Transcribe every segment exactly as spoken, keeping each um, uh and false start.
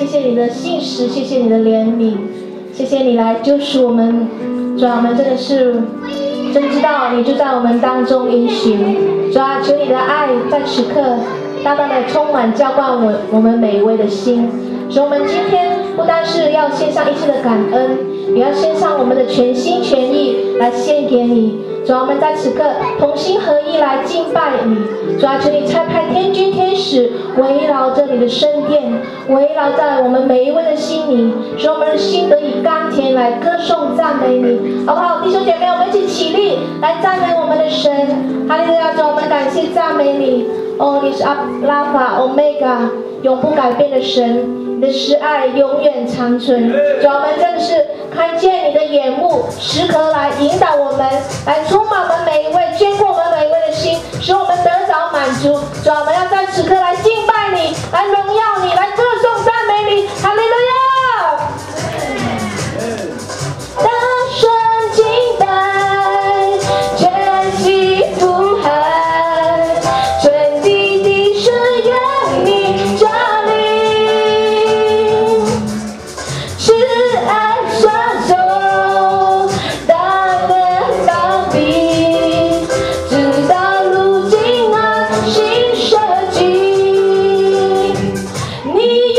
谢谢你的信实，谢谢你的怜悯，谢谢你来救赎我们。主啊，我们真的是真知道你就在我们当中运行。主啊，求你的爱在此刻大大的充满浇灌我我们每一位的心。所以我们今天不但是要献上一切的感恩，也要献上我们的全心全意来献给你。主啊，我们在此刻同心合一来敬拜你。主啊，求你差派天军天使围绕着你的圣殿，围绕在我们每一位的心里，使我们的心得以甘甜来歌颂赞美你，好不好？弟兄姐妹，我们一起起立来赞美我们的神。哈利路亚！主，我们感谢赞美你。哦，你是阿拉法、欧米伽，永不改变的神，你的慈爱永远长存。主啊，我们真的是看见你的眼目，时刻来引导我们，来充满我们每一位，眷顾我们每一位的心，使我们得着满足。主啊，我们要在此刻来敬拜你，来荣耀你，来歌颂赞美你。哈利路亚！大声敬拜，全心呼喊。你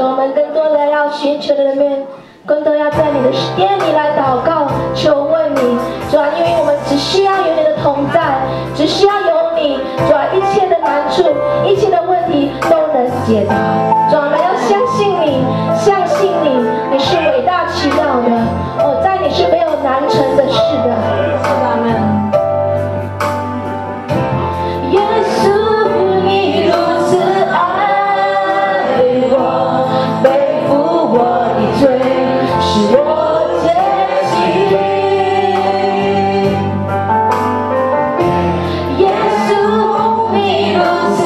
我们更多的要寻求你的面，更多要在你的殿里来祷告，求问你，主啊，因为我们只需要有你的同在，只需要有你，主啊，一切的难处，一切的问题都能解答。主啊，我们要相信你，相信你，你是伟大奇妙的，哦，在你是没有难成的事的。阿们。耶稣，你如此爱我，背负我的罪，使我洁净。耶稣，你如此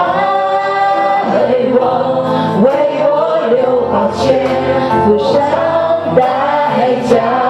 爱我，为我流宝血，付上代价。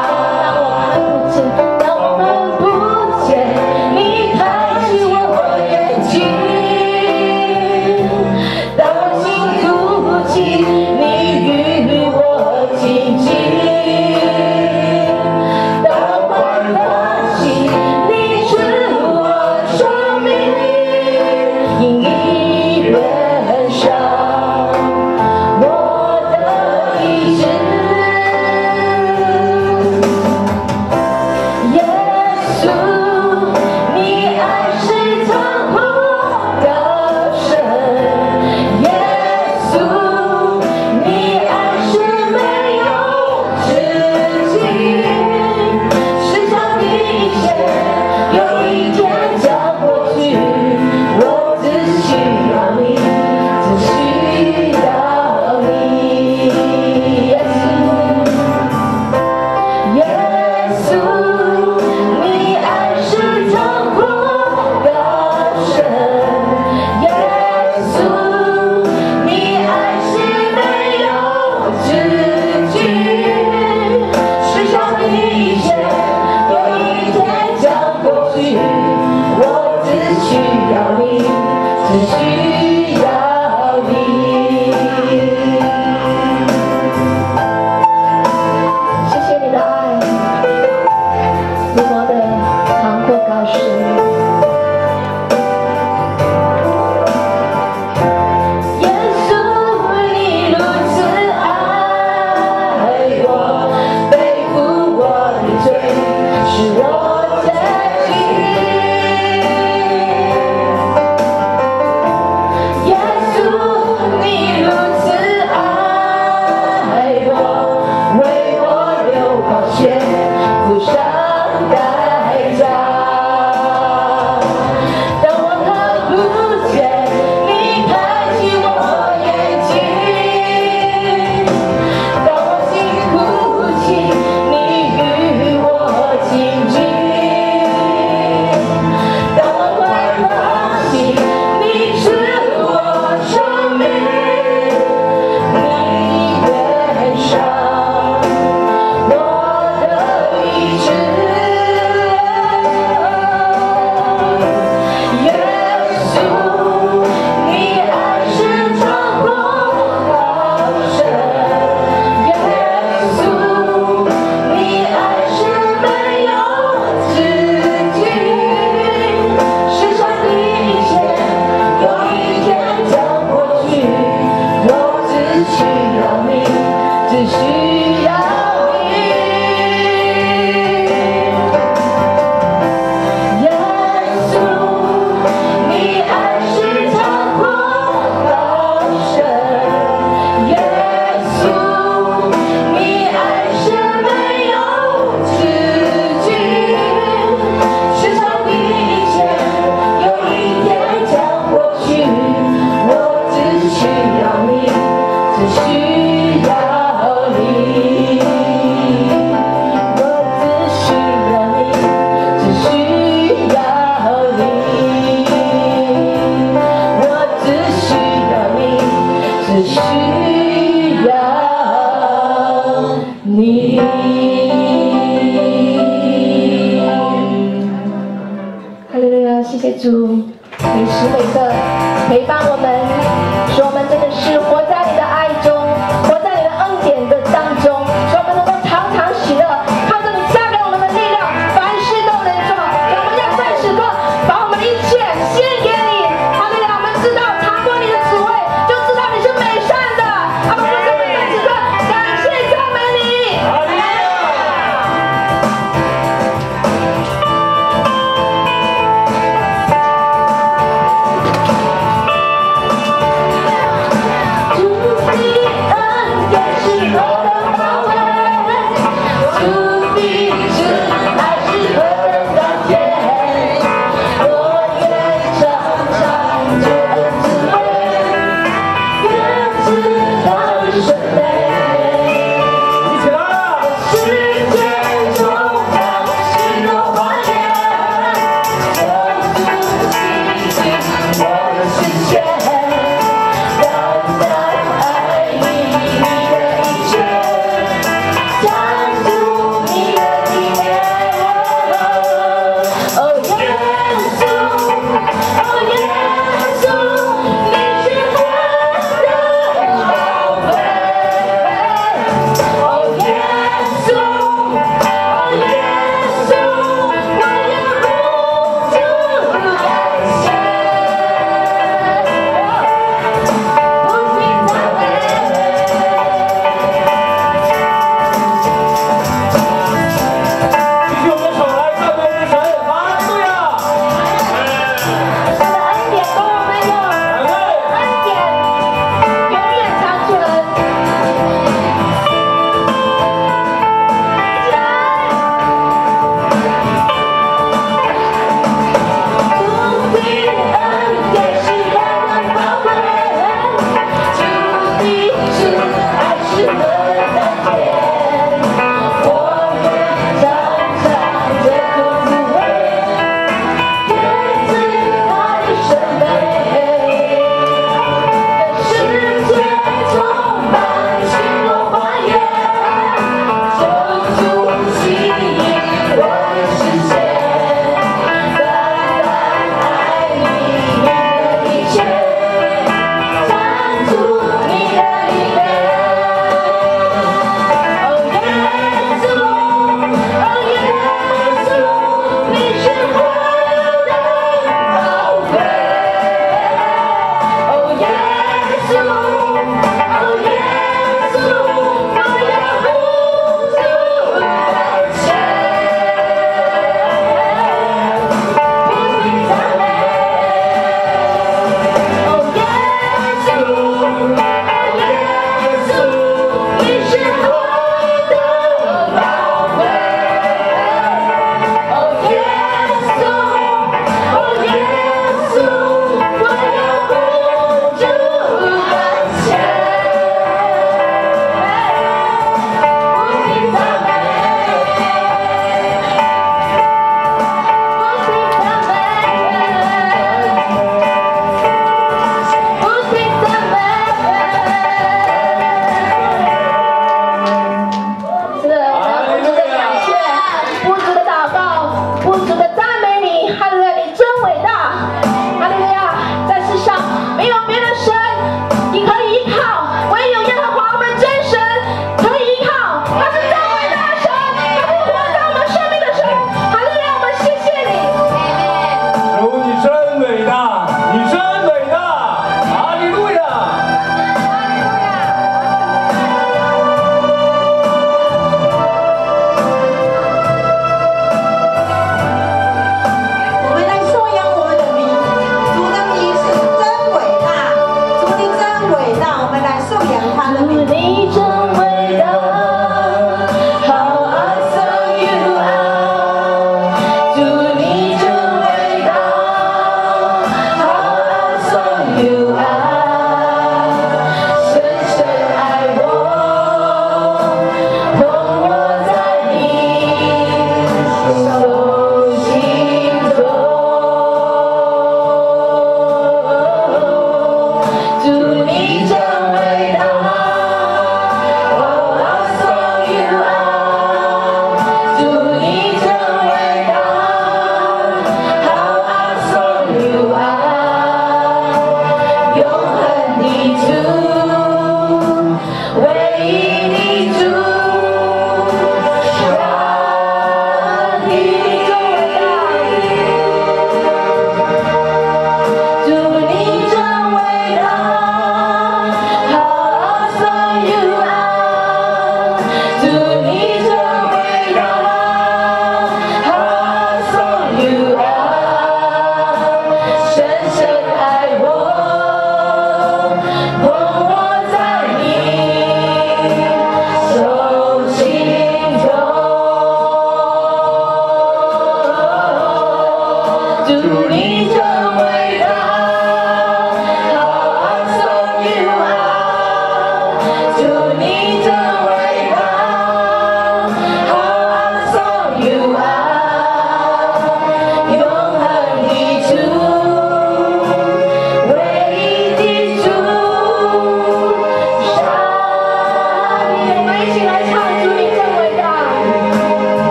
谢谢主，每时每刻陪伴我们，使我们真的是活在你的爱中，活在你的恩典的当中，使我们能够常常喜乐，靠着你加给我们的力量，凡事都能做。让我们要在此刻把我们的一切献给你。哈利路亚！我们知道尝过你的滋味，就知道你是美善的，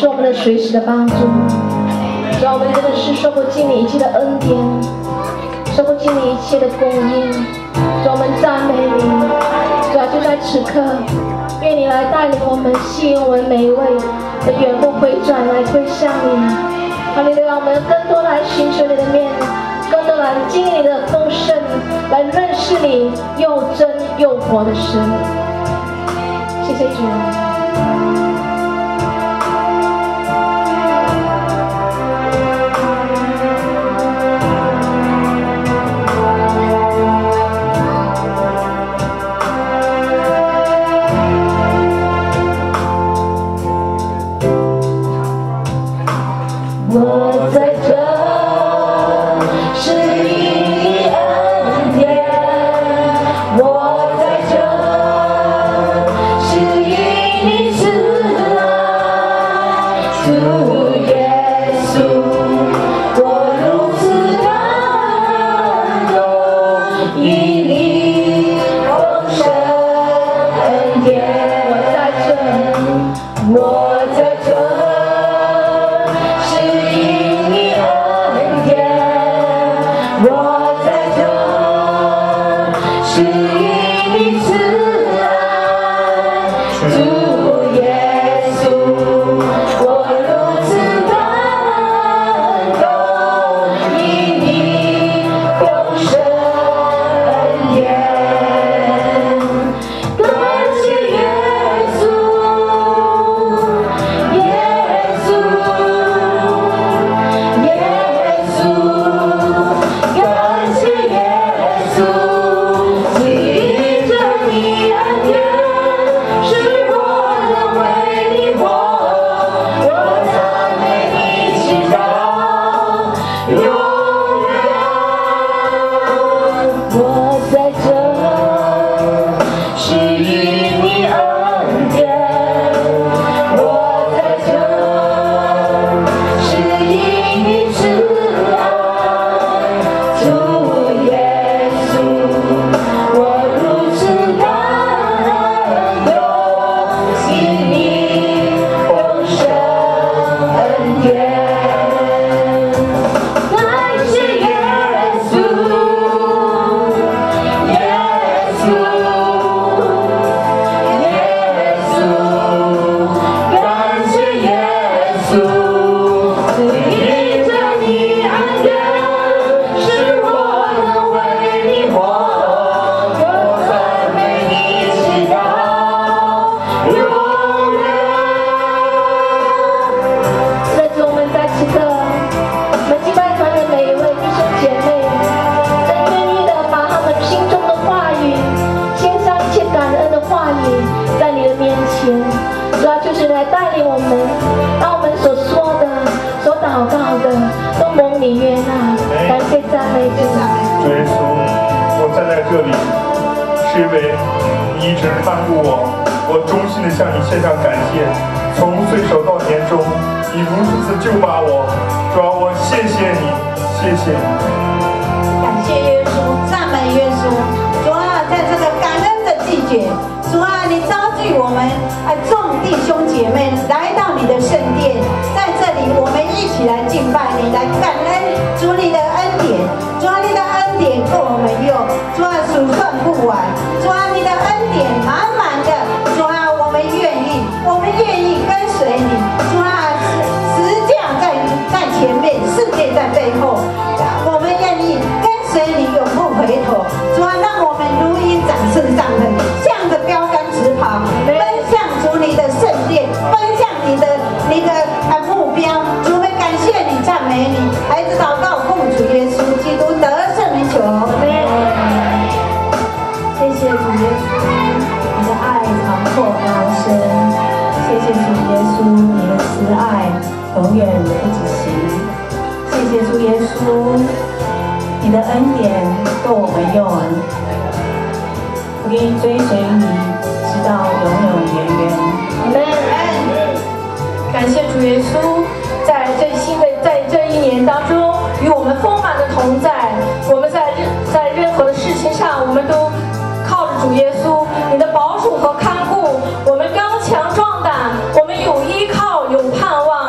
是我们的随时的帮助。主啊，我们真的是说不尽你一切的恩典，说不尽你一切的供应。主啊，我们赞美你。主啊，就在此刻，愿你来带领我们，吸引我们每一位的远不回转来归向你。哈利路亚，我们更多来寻求你的面，更多来经历你的丰盛，来认识你又真又活的神。谢谢主。 我在这，是因你恩典。我在这，是因你慈爱。主耶稣，我如此感动，因你丰盛恩典。我在这，我在这。 主耶稣，你的保守和看顾，我们刚强壮胆，我们有依靠，有盼望。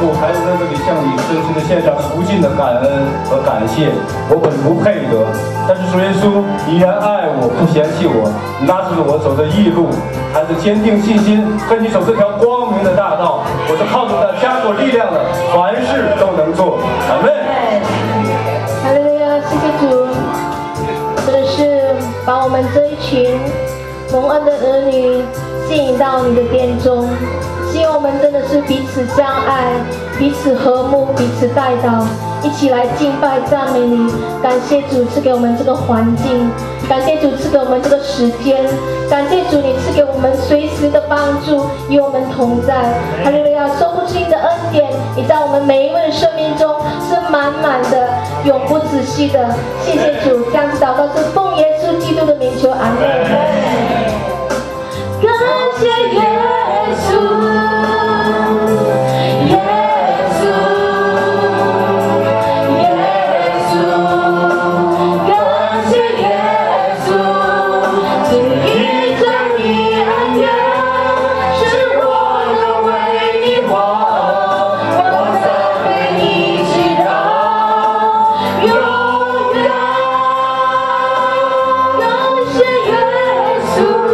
主，孩子在这里向你真实的献上无尽的感恩和感谢。我本不配得，但是主耶稣，你然爱我，不嫌弃我，你拉出了我走的义路。孩子坚定信心，跟你走这条光明的大道。我是靠着的加给我力量的，凡事都能做。阿门。 哈利路亚，谢谢主，真的是把我们这一群蒙恩的儿女吸引到你的殿中，希望我们真的是彼此相爱，彼此和睦，彼此带导，一起来敬拜赞美你。感谢主赐给我们这个环境，感谢主赐给我们这个时间，感谢主你赐给我们随时的帮助，与我们同在。哈利路亚，说不尽的恩典，你在我们每一位的生命中是满满的，永不止息的。谢谢主，这样子祷告是奉耶稣基督的名求，阿门。感谢耶稣，耶稣，耶稣，感谢耶稣，只因着你恩典，使我能为你活，我赞美你直到永远。感谢耶稣。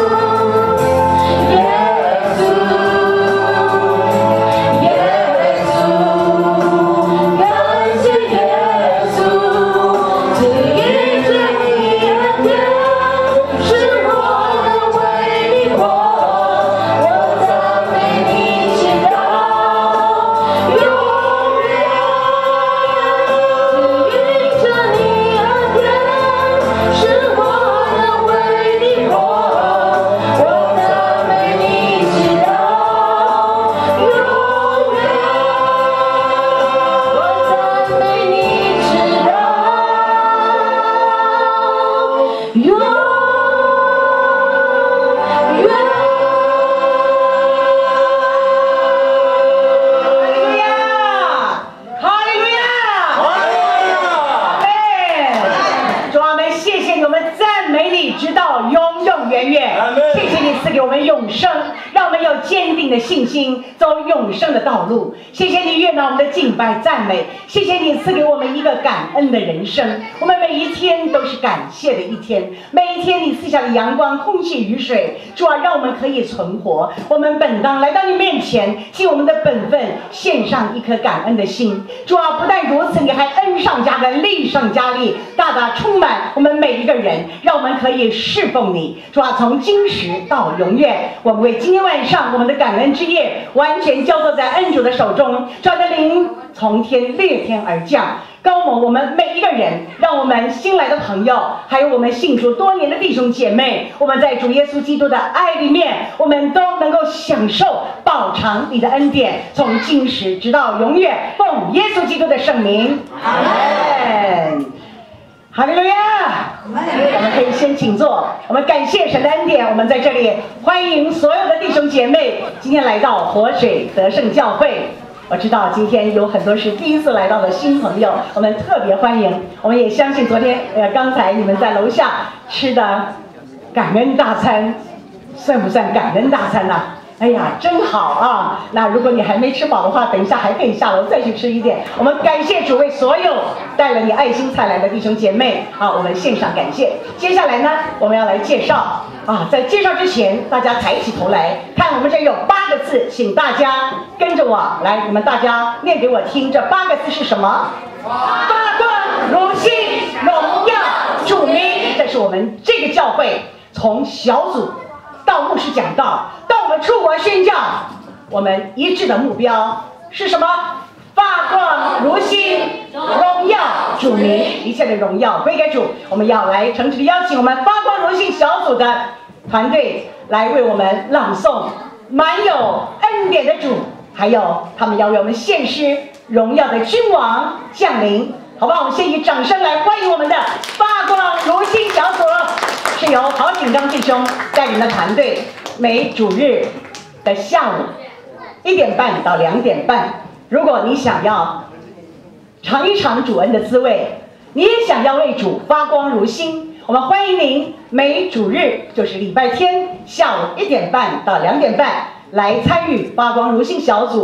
谢谢你悦纳我们的敬拜赞美，谢谢你赐给我们一个感恩的人生。我们每一天都是感谢的一天，每一天你赐下的阳光、空气、雨水，主啊，让我们可以存活。我们本当来到你面前，尽我们的本分，献上一颗感恩的心。主啊，不但如此，你还恩上加恩，利上加利，大大充满我们每一个人，让我们可以侍奉你。主啊，从今时到永远，我们为今天晚上我们的感恩之夜完全交托在恩主的手中。主的灵从天裂天而降，高某我们每一个人，让我们新来的朋友，还有我们信主多年的弟兄姐妹，我们在主耶稣基督的爱里面，我们都能够享受饱尝你的恩典，从今时直到永远。奉耶稣基督的圣名，阿门。哈利路亚！我们可以先请坐。我们感谢神的恩典，我们在这里欢迎所有的弟兄姐妹今天来到活水得胜教会。我知道今天有很多是第一次来到的新朋友，我们特别欢迎。我们也相信昨天呃刚才你们在楼下吃的感恩大餐，算不算感恩大餐呢、啊？哎呀，真好啊！那如果你还没吃饱的话，等一下还可以下楼再去吃一点。我们感谢主为所有带了你爱心菜来的弟兄姐妹啊，我们献上感谢。接下来呢，我们要来介绍啊，在介绍之前，大家抬起头来看，我们这有八个字，请大家跟着我来，你们大家念给我听，这八个字是什么？发光如星，荣耀主名。这是我们这个教会从小组到牧师讲道，到我们出国宣教，我们一致的目标是什么？发光如星，荣耀主名，一切的荣耀归给主。我们要来诚挚的邀请我们发光如星小组的团队来为我们朗诵满有恩典的主，还有他们要为我们献诗，荣耀的君王降临，好不好？我们先以掌声来欢迎我们的发光如星小组，是由郝景刚弟兄带领的团队，每主日的下午一点半到两点半。如果你想要尝一尝主恩的滋味，你也想要为主发光如星，我们欢迎您每主日就是礼拜天下午一点半到两点半来参与发光如星小组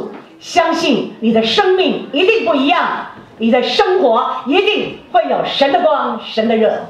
相信你的生命一定不一样，你的生活一定会有神的光、神的热。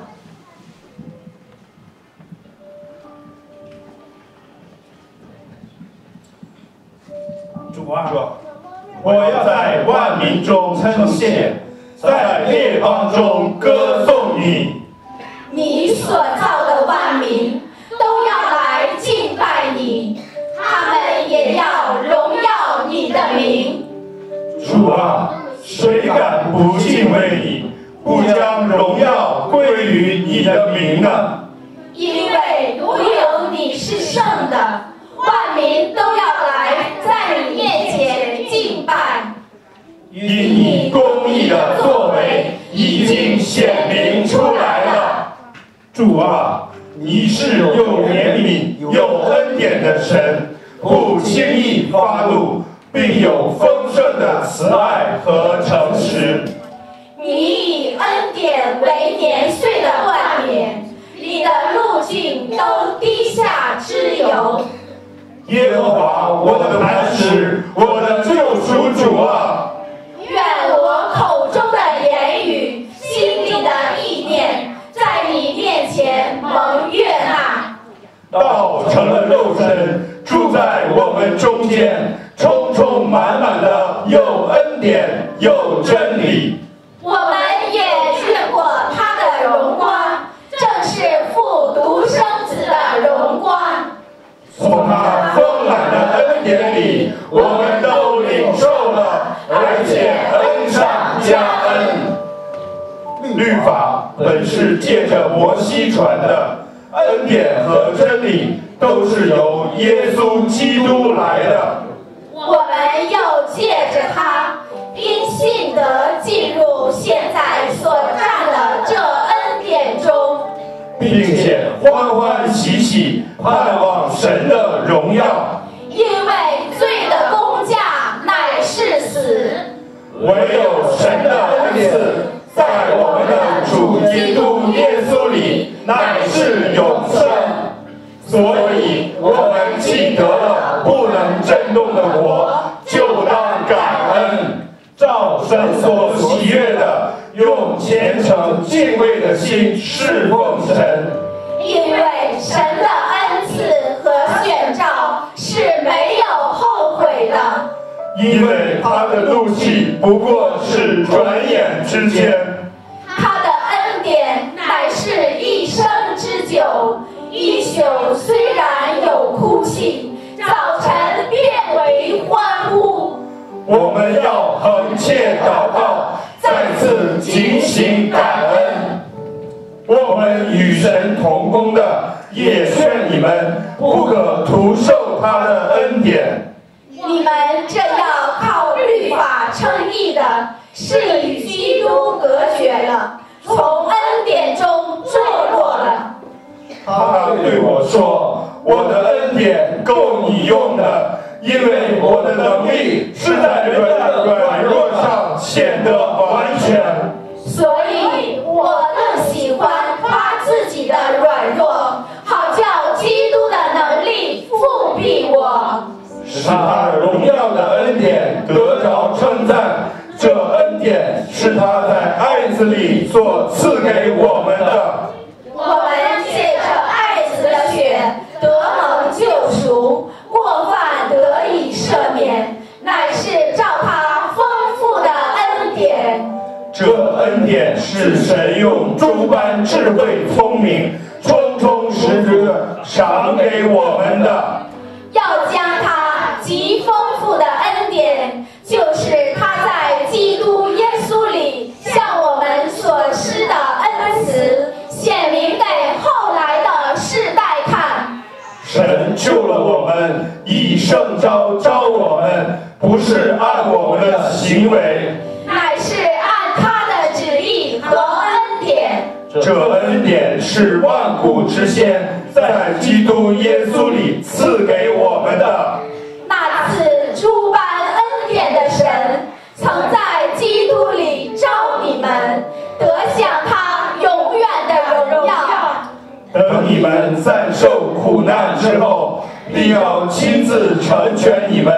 主啊，我要在万民中称谢，在列邦中歌颂你。 你所造的万民都要来敬拜你，他们也要荣耀你的名。 主啊，谁敢不敬畏你，不将荣耀归于你的名呢？ 因为独有你是圣的，万民都要来在你面前敬拜。 因你公义的作为已经显明出来了。主啊，你是有怜悯、有恩典的神，不轻易发怒，并有丰盛的慈爱和诚实。 你以恩典为年岁的冠冕，你的路径都滴下脂油。 耶和华，我的磐石，我的救赎主啊！ 愿我口中的言语，心里的意念，在你面前蒙悦纳。 道成了肉身，住在我们中间，充充满满的有恩典，有真理。 我们也见过他的荣光，正是父独生子的荣光。 从他丰满的恩典里，我们都领受了，而且恩上加恩。律法本是借着摩西传的，恩典和真理都是由耶稣基督来的。 我们又借着他，因信德进入现在所占的这恩典中， 并且欢欢喜喜盼望神的荣耀。 因为罪的工价乃是死， 唯有神的恩赐，在我们的主基督耶稣里乃是永生。所以我们既得了不能震动的国，就当感恩，照神所喜悦的，用虔诚敬畏的心侍奉神。 因为神的恩赐和选召是没有后悔的。 因为他的怒气不过是转眼之间， 他的恩典乃是一生之久。一宿虽然有哭泣，早晨变为欢呼。 我们要恒切祷告，再次警醒感恩。我们与神同工的，也劝你们不可徒受他的恩典。 你们这要靠律法称义的，是与基督隔绝了，从恩典中堕落了。 他对我说：“我的恩典够你用的，因为我的能力是在人的软弱上显得完全。” 所以我更喜欢夸自己的软弱，好叫基督的能力复庇我， 使他荣耀的恩典得着称赞。这恩典是他在爱子里所赐给我们的。 我们借着爱子的血得蒙救赎，过犯得以赦免，乃是照他丰富的恩典。 这恩典是神用诸般智慧聪明，充充实实地赏给我们的。 要将他极丰富的恩典，就是他在基督耶稣里向我们所施的恩慈，显明给后来的世代看。 神救了我们，以圣召召我们，不是按我们的行为， 乃是按他的旨意和恩典。 这恩典是万古之先，在基督耶稣里赐给我们的。 那赐诸般恩典的神，曾在基督里召你们，得享他永远的荣耀。 等你们暂受苦难之后，必要亲自成全你们，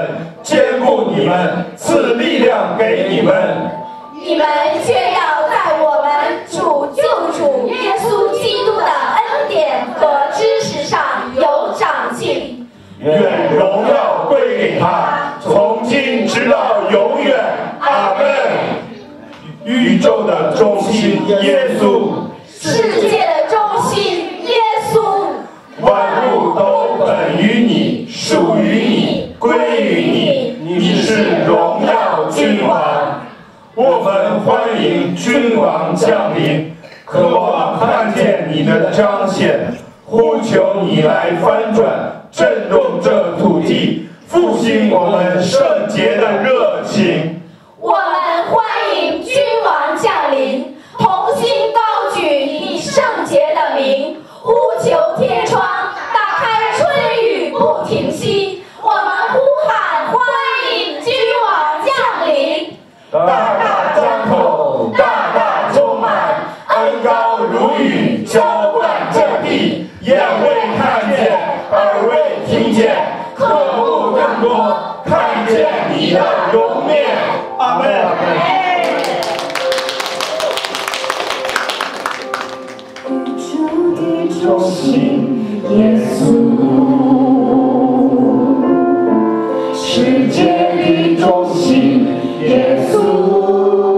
坚固你们，赐力量给你们。 你们却要在我们主救主耶稣基督的恩典和知识上有长进。 愿荣耀归给他，从今直到永远。阿门。宇宙的中心耶稣， 世界的中心耶稣， 万物都本于你，属于你，归于你，你是荣耀君王。我们欢迎君王降临，渴望看见你的彰显，呼求你来翻转，震动这土地，复兴我们圣洁的热情。 我们欢迎君王降临，同心高举你圣洁的名，呼求天窗，打开春雨不停息。我们呼喊欢迎君王降临。 大大张口，大大充满，恩高如雨，浇灌这地。眼未看见，耳未听见，渴慕更多，看见你的容面。阿门。 宇宙的中心，耶稣；世界的中心，耶稣。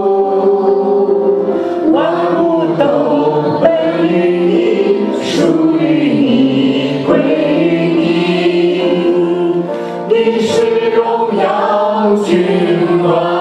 万物都本于你，属于你，归于你。你是荣耀君王。